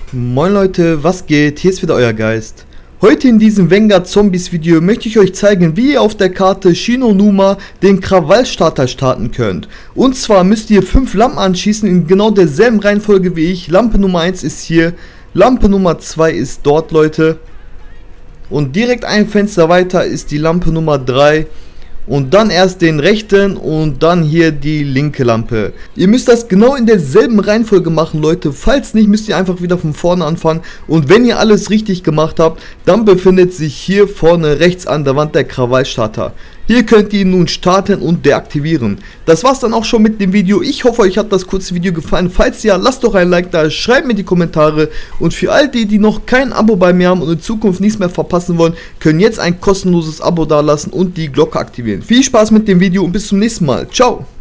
Moin Leute, was geht? Hier ist wieder euer Geist. Heute in diesem Vanguard Zombies Video möchte ich euch zeigen, wie ihr auf der Karte Shinonuma den Krawallstarter starten könnt. Und zwar müsst ihr 5 Lampen anschießen in genau derselben Reihenfolge wie ich. Lampe Nummer 1 ist hier, Lampe Nummer 2 ist dort, Leute. Und direkt ein Fenster weiter ist die Lampe Nummer 3. Und dann erst den rechten und dann hier die linke Lampe. Ihr müsst das genau in derselben Reihenfolge machen, Leute. Falls nicht, müsst ihr einfach wieder von vorne anfangen. Und wenn ihr alles richtig gemacht habt, dann befindet sich hier vorne rechts an der Wand der Krawallstarter. Hier könnt ihr ihn nun starten und deaktivieren. Das war's dann auch schon mit dem Video. Ich hoffe, euch hat das kurze Video gefallen. Falls ja, lasst doch ein Like da, schreibt mir die Kommentare. Und für all die, die noch kein Abo bei mir haben und in Zukunft nichts mehr verpassen wollen, können jetzt ein kostenloses Abo dalassen und die Glocke aktivieren. Viel Spaß mit dem Video und bis zum nächsten Mal. Ciao!